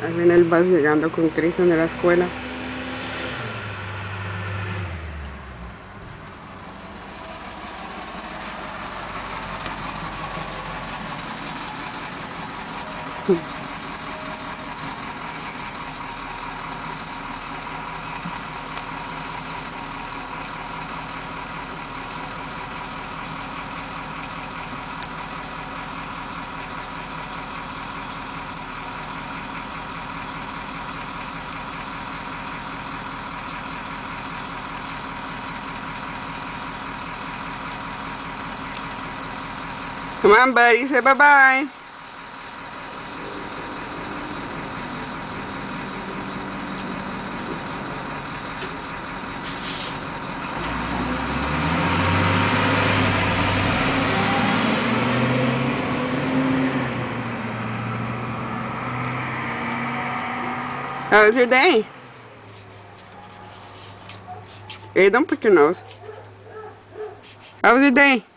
Ahí viene el bus llegando con Cristian de la escuela. Come on, buddy. Say bye-bye. How was your day? Hey, don't pick your nose. How was your day?